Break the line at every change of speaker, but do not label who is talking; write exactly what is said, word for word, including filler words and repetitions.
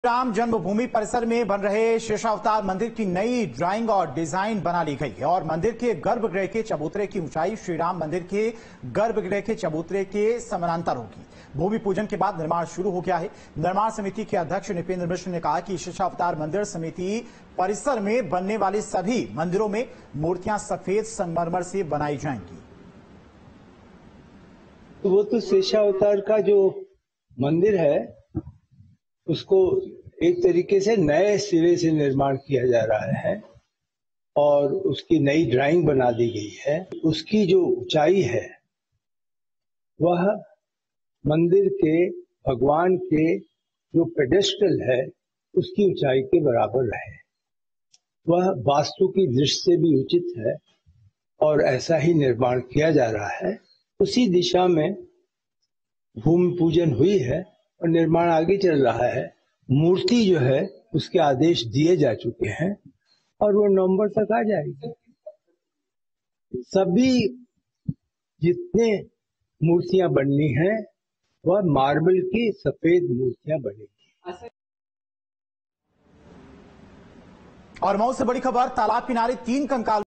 राम जन्मभूमि परिसर में बन रहे शेषावतार मंदिर की नई ड्राइंग और डिजाइन बना ली गई है और मंदिर के गर्भगृह के चबूतरे की ऊंचाई श्री राम मंदिर के गर्भगृह के चबूतरे के समानांतर होगी। भूमि पूजन के बाद निर्माण शुरू हो गया है। निर्माण समिति के अध्यक्ष निपेंद्र मिश्र ने कहा कि शेषावतार मंदिर समिति परिसर में बनने वाले सभी मंदिरों में मूर्तियां सफेद संगमरमर से बनाई जाएंगी।
तो वो तो शेषावतार का जो मंदिर है उसको एक तरीके से नए सिरे से निर्माण किया जा रहा है और उसकी नई ड्राइंग बना दी गई है। उसकी जो ऊंचाई है वह मंदिर के भगवान के जो पेडेस्टल है उसकी ऊंचाई के बराबर है। वह वास्तु की दृष्टि से भी उचित है और ऐसा ही निर्माण किया जा रहा है। उसी दिशा में भूमि पूजन हुई है और निर्माण आगे चल रहा है। मूर्ति जो है उसके आदेश दिए जा चुके हैं और वो नवंबर तक आ जाएगी। सभी जितने मूर्तियां बननी हैं वह मार्बल की सफेद मूर्तियां बनेगी।
और मऊ से बड़ी खबर, तालाब किनारे तीन कंकाल